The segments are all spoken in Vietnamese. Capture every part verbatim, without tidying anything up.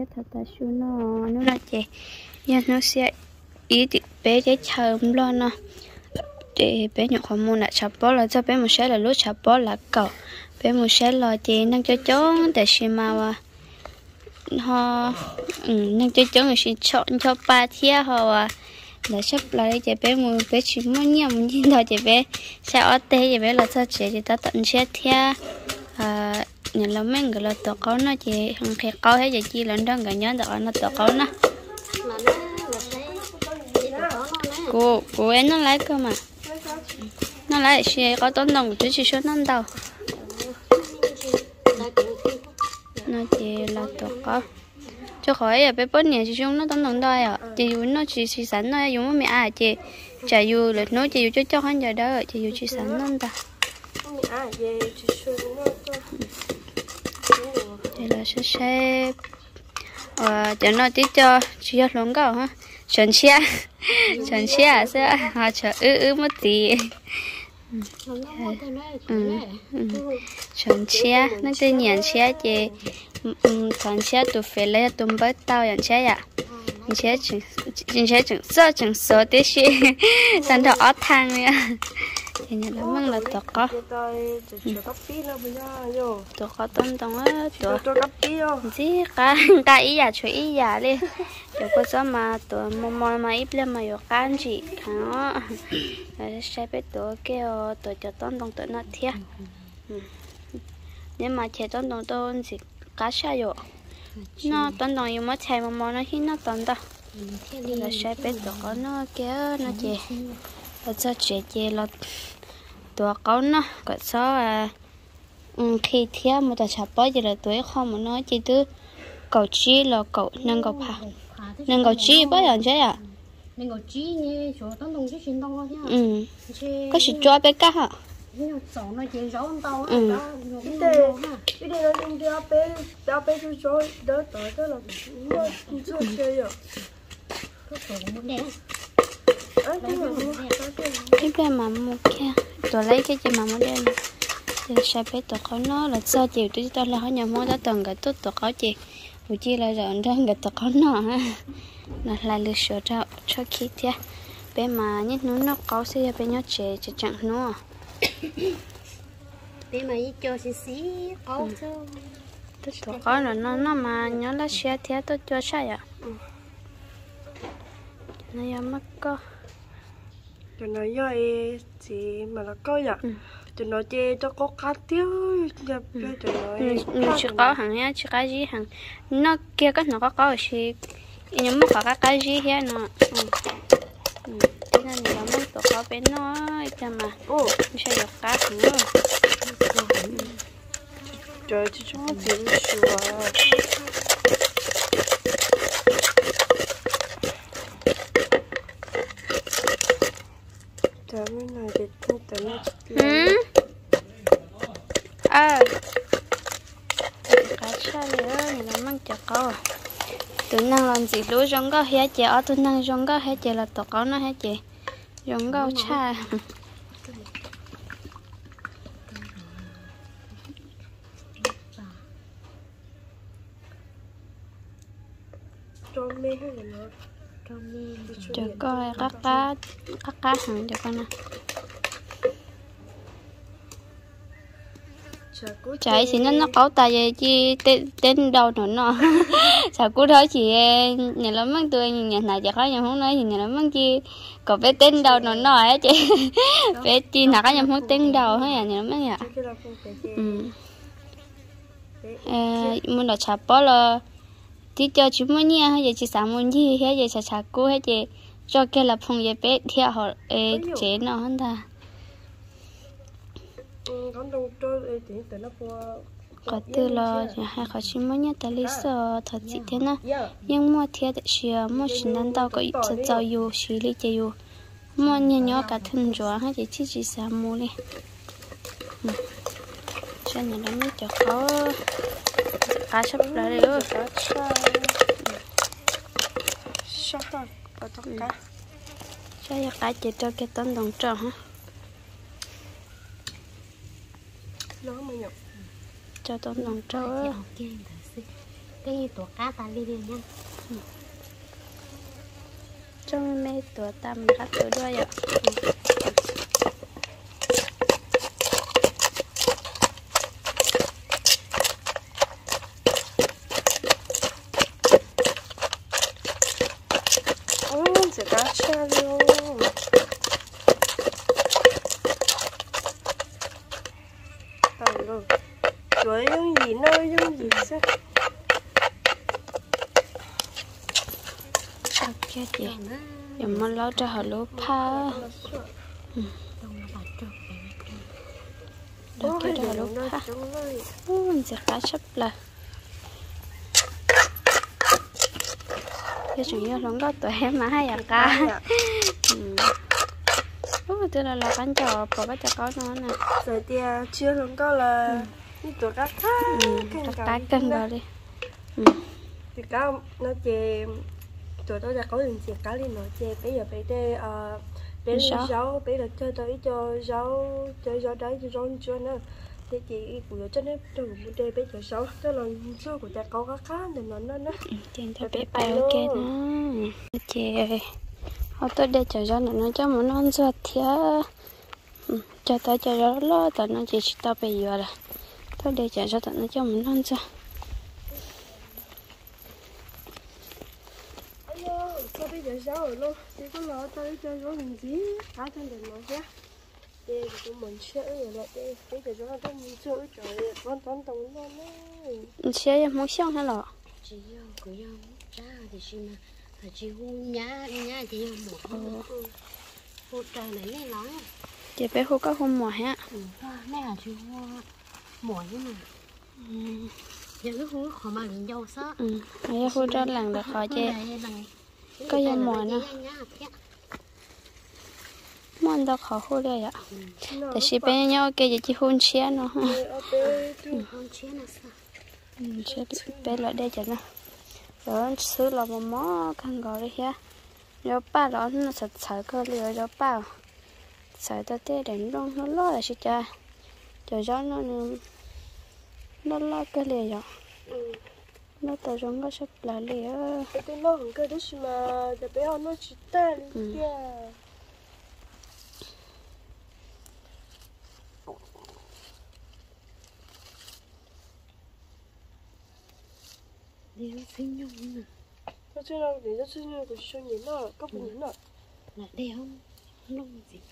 thật ta su nó nó là chị giờ nó sẽ ý thì bé cái chồng lo nó để bé nhỏ không mua lại chập bó là cho bé một xe là lúc chập bó là cầu bé một xe là chị năng cho chó để xem mà họ năng cho chó người xin chọn cho ba thia họ là sắp lại chị bé một bé chỉ muốn nhiều muốn nhìn thôi chị bé sẽ ở tê chị bé là sao chị chị ta tận xe thia à nhà là mấy người là tổ cáo nó chị không thể câu hết chị chi lần đó người nhớ được nó tổ cáo nó cô cô em nó lấy cơ mà nó lấy xe có tốn đồng chứ chỉ số năm đầu nó chỉ là tổ cáo cho khỏi à bé bốn nhà chỉ dùng nó tốn đồng đây à chị dùng nó chỉ chỉ sẵn nó dùng mẹ à chị chả dùng được nó chỉ dùng cho cho hắn giờ đó chị dùng chỉ sẵn nó ta đây là sẽ sẽ ờ cho nó tí cho chỉ cho luôn cầu ha chuẩn xe chuẩn xe à sẽ họ chờ ư ư mất tí chuẩn xe nó tên nhận xe chị chuẩn xe tụi phải lấy tụi bớt tao nhận xe ạ nhận xe chừng nhận xe chừng sơ chừng số tí xí thành thọ ớt thang nha thì nhận là măng là tụi có tụi có tông tông á tụi gì cả cả ý giả chơi ý giả đi rồi có sao mà tụi mò mò mà ít lên mà có can gì đó rồi sẽ biết tụi kêu tụi cho tông tông tụi nó thiệt nhưng mà chơi tông tông tông gì cá sao rồi nó tông tông dùng mà chơi mò mò nó hít nó tông đó rồi sẽ biết tụi có nó kéo nó chơi rồi cho chơi chơi là tụi có nó có sao à khi theo một tập bó giờ là tuổi không mà nói chỉ cứ cầu chi là cầu nâng cầu phà nâng cầu chi bao giờ chứ à nâng cầu chi như chỗ tông đồng chứ xin tông nhá ừ có sự cho bé cá hả sổ nó chỉ rõ tao á ừ cái đây cái đây nó đi ra bé ra bé cho cho đỡ tới đó là nó chưa chơi rồi cái sổ muốn đen cái cái mà mua kia tôi lấy cái gì mà mua đen thì sẽ biết tụi có nó là sao chiều tôi tôi là họ nhà mua đó từng cái tốt tụi có chị buổi chiều là rồi đó người tụi có nó ha là là lựa sửa cho cho khi thế bé mà nhất nó nó có sẽ bé nhớ trẻ chỉ chẳng nó bé mà ít cho xí xí có chứ tôi tụi có là nó nó mà nhớ là xe thế tôi cho sai à nó giờ mắc co cho nó giờ gì mà là coi à cho nó chơi cho có cá tiêu nhập cho nó chỉ có hàng nhá chỉ cái gì hàng nó kia cái nó có có gì nhưng mà có cái cái gì hết nó cho nên là muốn tụi có bên nó cho mà ô sẽ được cá nữa trời chứ chúng nó chỉ sủa trời mới này để không tới nó à cá cha nữa thì nó mang chả có tụi năng làm gì lúa giống có hết chị ở tụi năng giống có hết chị là tụi có nó hết chị giống có cha cho mê hay là nó cho mê cho coi các cá các cá hàng cho con nè chạy thì nó nó có tài gì chi tên tên đâu nữa nó sao cú thôi chị nhà lắm mang tôi nhà này chắc có nhà không nói gì nhà lắm mang chi còn bé tên đâu nữa nó ấy chị bé chi nào có nhà không tên đâu hết à nhà lắm mang à ừ muốn là chả bỏ là tí cho chú muốn nha hay giờ chị sáng muốn gì hay giờ chả chả cú hay chị cho cái là phong về bé theo họ chế nó hơn ta có từ là hai khó chịu mới nhớ tới lý do thật sự thế nào nhưng mua thiệt thì mua xin ăn tao có ít thật giàu yêu xử lý chơi yêu mua nhiều nhỏ cả thân rồi hay chỉ chỉ chỉ sao mua đi cho nên nó mới cho khó cá sắp lại rồi sắp rồi có tất cả cho cá chỉ cho cái tấn đồng tròn ha nó mới nhập cho tấn đồng tròn cái tổ cá ta đi đi nha. trong mê tuổi tầm các tuổi đuôi ạ. Ồ, sẽ cá cha luôn. Tao luôn. Chuối yung gì nơi yung gì sao? Chết gì? Giờ mà lo cho họ lúa pha. Đó cái đó lúa pha. Mình sẽ phá chấp là. Giờ chúng tôi không có tuổi em mà hay à ca. Ủa tôi là là cánh trò bỏ cái cho có nó nè. Rồi thì chưa không có là như tuổi cá cá. Cá cân vào đi. Thì cá nó chè tụi tôi đã có những chuyện cá lên nó chè bây giờ bây giờ à bây giờ rau bây giờ chơi tới cho rau chơi rau đấy cho rau chưa nữa thế chị của cho nên trong một đề bây giờ rau cho là số của cha có cá cá thì nó nó nó tiền cho bé bé ok đó chè họ tôi để cho rau nó cho muốn ăn ruột thía cho tới cho rau lo tao nó chỉ tao bây giờ là tôi để cho rau tao nó cho muốn ăn ruột. Sao bây giờ sao rồi luôn? Chị có lo tới cho rau làm gì? Cá trong đền nó chứ. Đây thì tụi mình sẽ ở lại đây. Bây giờ rau trong mình chơi trời con tón tông nó nó. Xe không xong hả lọ? Chị yêu cứ yêu cha thì chị mà phải chị hôn nhá nhá thì yêu một hôn trời này lên nói. Chị bé hôn có hôn mùa hả? Ừ, này là chị hôn mùa như mà. Giờ cái hôn khỏi mà liền dâu sao? Ừ, bây giờ hôn ra làng được khỏi chị. Có gì mùa nữa. Món đó khó hôn đây ạ. Tại chị bé nhau kia chị hôn xe nó ha. Hôn xe nó sao? Sẽ bé lại đây cho nó. Rồi xứ là một món khăn gọi đi ha. Rồi ba đó nó sạch sạch cơ liều rồi ba. Sạch ta tê đến rong nó lo là chị cha. Rồi cho nó nó lo cơ liều rồi. Nó tao rong có sắp lại liều. Cái nó không cơ đấy mà giờ bé nó chỉ tên kia. Đi nó sinh nhung nè. Nó chưa đâu để nó sinh nhung của sinh nhung nó có phần nhung nó. Là đeo lông gì?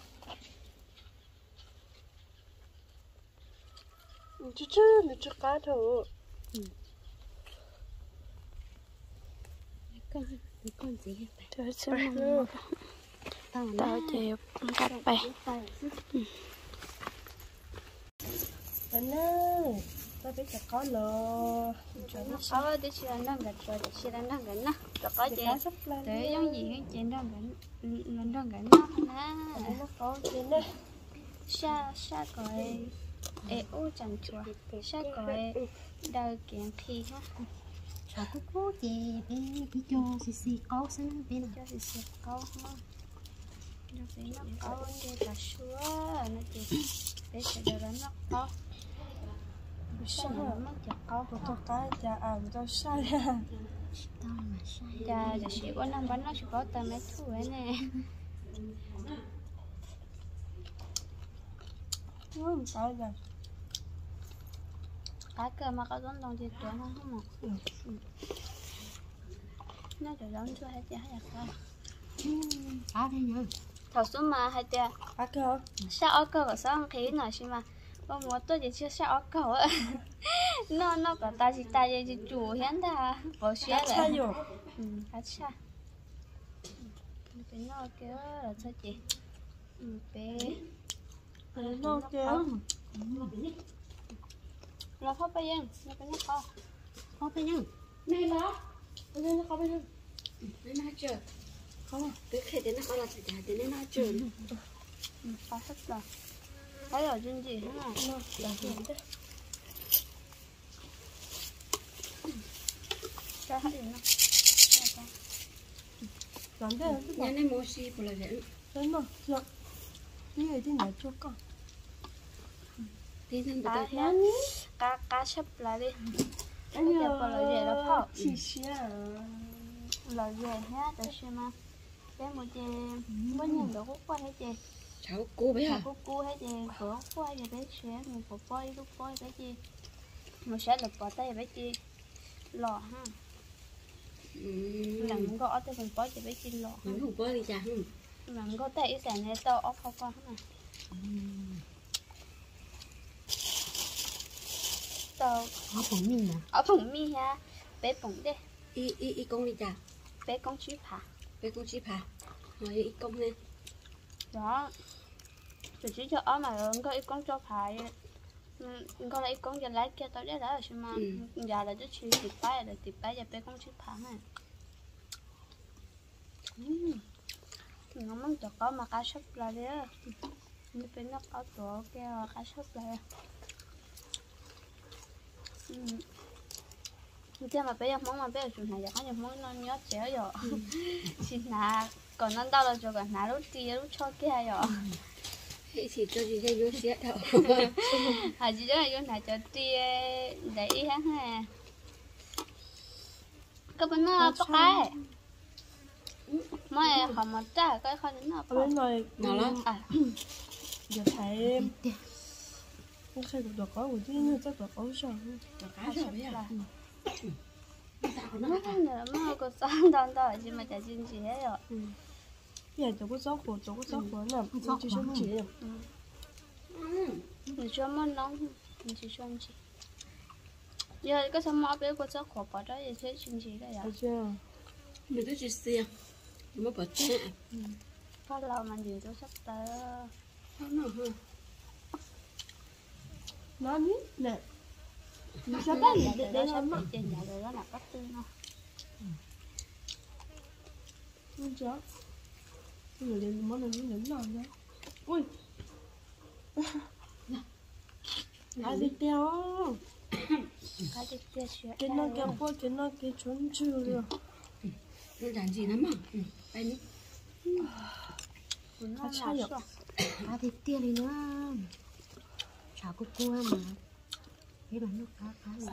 Chứ chứ mình chưa cá thôi. Con con gì vậy? Tôi sẽ mong tao chỉ cắt bay. Anh ơi, tao biết là có lò. Ờ, để chị đang gần rồi, để chị đang gần nó. Rồi có chị, để giống gì cái chị đang gần, mình đang gần nó nè. Nó có trên đây. Sa sa coi, ê ô chẳng chua, sa coi đầu kiện phi ha. Sao có cố chị bé bé cho xì xì câu xin bé nào Cho xì xì câu ha. Nó bé nó câu kia là xua, nó chỉ bé sẽ đưa đến nó câu. Sao nó mất chặt câu Một con cá chả à một con sai à. tao mà sai Chà, giờ chỉ có năm bánh nó chỉ có tầm mấy thu ấy nè. Không sai rồi. Cá cơ mà có giống đồng thì tuổi nó không một. Nó chỉ giống chưa hay chưa hay là sao? cá thế nhá Thầu số mà hay chưa? Cá cơ. Sao ở cơ của sao khí nào xí mà. Có một tôi chỉ chưa sao ở cơ á. Nó nó có ta chỉ ta chỉ chủ hiến ta bỏ xé Cá sai rồi. Ừ, cá cha. Cái nó kia là sao chị? Ừ, bé. Nó kia. Nó khó bây giờ, nó cái nó khó. có thế nhá Này là. Bây giờ nó có bây giờ. nó nói chưa không cứ khi đến nó có là chỉ để nó nói chưa Ừ, khó hết rồi. Cái ở trên gì thế nào? Nó là gì thế? Cho hết đi nó. Làm thế là nhà này mua xì của là vậy Đúng rồi, được. Cái này thì nhảy cho con. đi lên Cá từ hả? Cá cá sắp lại đi. anh giờ còn lời về đó phao chị xí à lời về hết rồi xem mà bé một chị mới nhận được hút qua hết chị cháu cô bé à cô cô hết chị cửa qua giờ bé sẽ một bộ bơi lúc bơi bé chị một sẽ lập bỏ tay bé chị lò ha làm muốn có tới phần bơi cho bé chị lò mình không bơi đi cha không làm có tay cái này tao ốc không con này tao ở phòng mình à ở phòng mi ha bé phòng đây y y y công đi cha bé con chip hả bé công chip hả rồi y công nè đó chỉ chỉ cho ở mà có ít con cho phải con lấy con cho lấy kia tao đấy đó rồi mà giờ là just chỉ tịp bái là tịp bái giờ bé con chip hả này nó muốn cho có mà cá sấu là đấy như bên nó có tổ kia cá sấu là thế mà bây giờ món mà bây giờ chúng này giờ có những món nó nhớ chéo rồi xin là còn nó đau là cho còn là lúc tia lúc cho kia rồi chỉ cho gì đây vô xé đâu à chỉ là vô này cho tia để ý hắn ha cái bên nó bắt cái mới họ mà trả cái con nó ở bên này nào lắm à giờ thấy không khai được được có một tí nữa chắc là có sao là cá rồi bây giờ nó nữa mà có sao đòn đòn chứ mà chả chín gì hết rồi giờ chỗ có gió khổ chỗ có gió khổ nào cũng chỉ sống chỉ mình cho món nóng mình chỉ cho chị giờ cái sao mà bé có gió khổ bỏ đó thì sẽ chín gì đây được chưa mình cứ chỉ xe mới bỏ chết có lâu mà gì tôi sắp tới nó hả nó biết nè nó sắp tới để để sắp tới trên nhà rồi đó là bắt tư nó không chó người đến món này nó nấm nào đó ui cá thịt teo cái thịt teo sữa cái nó kéo qua cái nó cái trốn chưa được nó làm gì lắm à đây nữa nó sao được cá thịt teo đi nữa chả có cua mà cái bánh nó cá cá gì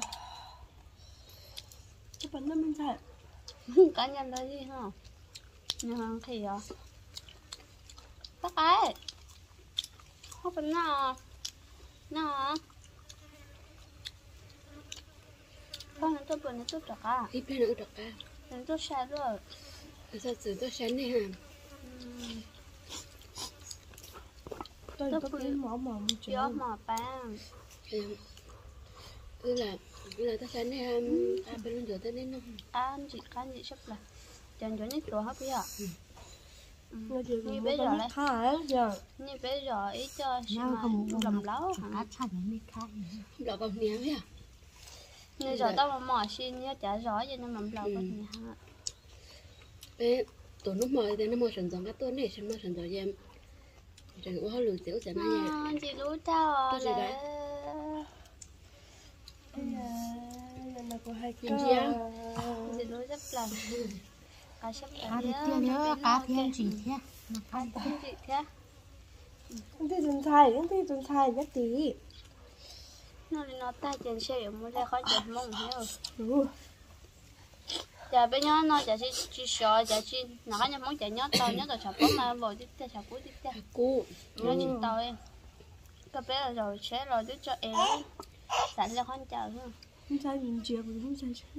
cái bánh nó mình phải cá nhân đó gì hả nhưng thì à các cái không phải nào nào con nó tôi buồn nó tôi trật à ít bên nữa trật à nó tôi sai rồi sao sự tôi sáng này hả tôi tôi cái mỏ mỏ một chút gió mỏ bang cứ là cứ là tôi sáng này à bên luôn giờ tới đến nó ăn chị ăn chị sắp là chẳng cho nhất đồ hết bây giờ như bây giờ lại khá giờ như bây giờ ý cho mà làm lấu hả lọ còn nhiều vậy à như giờ tao mà mò xin nhớ trả rõ cho nên mầm lấu còn nhiều hả bé tụi nó mời thì nó mời sần sần cái tuần này xem mời sần sần em rồi cũng hơi lười tiểu sẽ mai vậy chị lú tao tôi gì đấy là có hai kim chi á chị lú rất là cá sắp cá thì tiêu nhớ cá thiên chỉ thế cá thiên chỉ thế anh thấy tuần thay anh thấy tuần thay nhất tí nó nó tay trên xe ở mua ra khỏi chợ mông hiểu ừ giờ bây giờ nó giờ chỉ chỉ sợ giờ chỉ nó cái món chợ nhớ tao nhớ tao chọc bóng mà rồi tiếp theo chọc cuối tiếp theo cô nó nhìn tao em cái bé rồi sẽ rồi đứa cho em sẵn ra con chờ thôi không sai nhìn chiều mà không sai chứ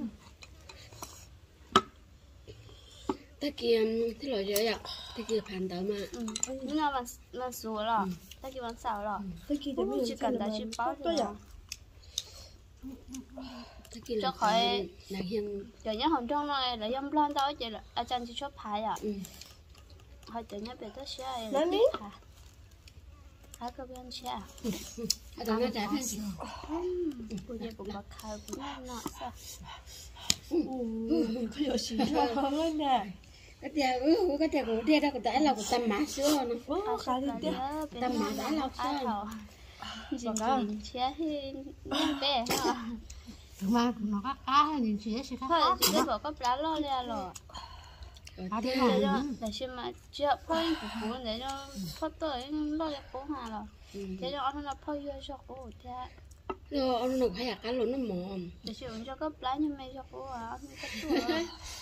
ta kia thế loại gì ạ ta kia phản đó mà nhưng mà mà sủa rồi ta kia bán xào rồi chỉ cần ta chỉ báo thôi cho khỏi là hiền giờ nhớ hôm trong này là yếm lon tao chị là à chân chỉ chốt phải à hồi tự nhớ về tới xe là biết hả hả cơ bên xe ở đó nó trả tiền bây giờ cũng bật khai cũng nọ sao có nhiều gì hơn nè cái tiền ừ cái tiền của tiền đó của tại là của tâm má sữa nó cá thì tiếc tâm má đã lâu sao chỉ nhìn xe thì bé hả mà nó cá cá nhìn chỉ sẽ cá thôi chỉ có có lá lo ra rồi cá thế để nào cho để xem mà chưa phơi của phụ để cho phơi tới lo cho phụ hà rồi để cho nó phơi vô cho phụ thế rồi ông nó hay là cá lộn nó mồm để chịu cho cấp lá như mày cho cô à ông cấp chua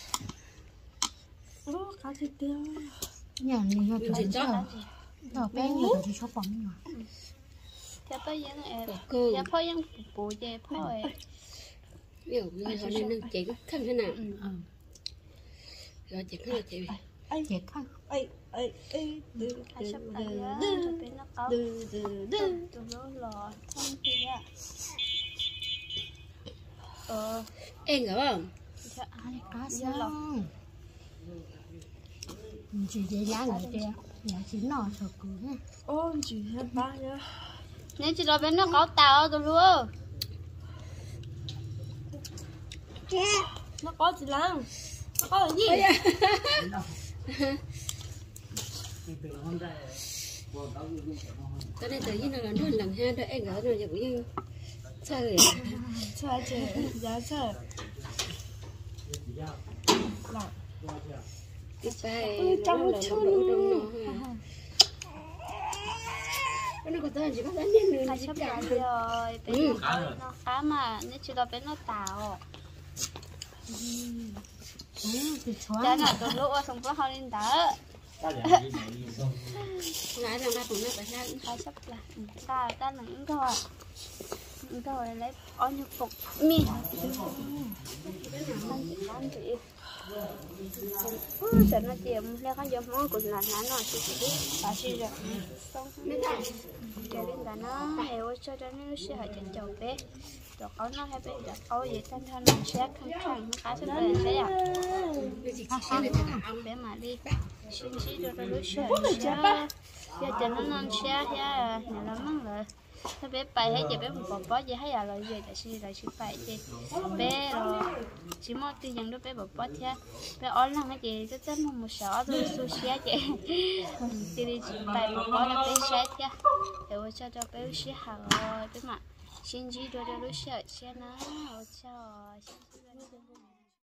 ô cá thịt tiêu nhà này cho mình chỉ cho cho cho bé người ta chỉ cho bóng mà theo bây giờ em cơ theo phơiยังปูเจพ่อย ví dụ như họ nên nâng chén khăn thế nào rồi chén khăn là chị chết khăn ấy ấy ấy từ hai sắp lại á cho bên nó có từ từ từ từ nó lò không kia ờ em hiểu không cho ai cá xong chỉ để lá người kia nhà chỉ nọ sợ cứ nhá ô chỉ hai ba nhá nếu chỉ đó bên nó có tàu rồi luôn nó có gì lắm nó có cái gì cái này tự nhiên là nó lần hai đó em gỡ rồi giờ cũng như sao rồi sao chứ giá sao cái bài trong một chút nó nó có tên chỉ có đánh nhân nữa hai sắp lại rồi bên nó cá mà nếu chỉ đó bên nó tàu thì xóa cho nó từ lúc xong có họ lên đỡ lại rằng ta cũng nó phải ra hai sắp là ta ta là những câu những câu lấy bao nhiêu phục mi con chị giờ nó chìm leo con dòng món của là nó chỉ chỉ bà chỉ rồi xong cái lên là nó heo cho cho nó sẽ hơi chỉnh chầu bé rồi có nó hay bé rồi có gì thanh thanh mình sẽ khăn khăn cá sẽ về thế à bé mà đi xin xin cho nó lúc sẽ giờ cho nó non xe ya nhà nó măng rồi thế bé bay hay chị bé một bò bó gì hay là lời gì tại xin lời xin bay chị bé rồi chỉ mua tiền nhận được bé bò bó thế bé on lăng cái gì rất rất một sọ rồi su xe chị chị đi chị bay bò bó là bé xe thế để cho cho bé xe hàng rồi bé mà xin gì rồi rồi lúc xe xe nó cho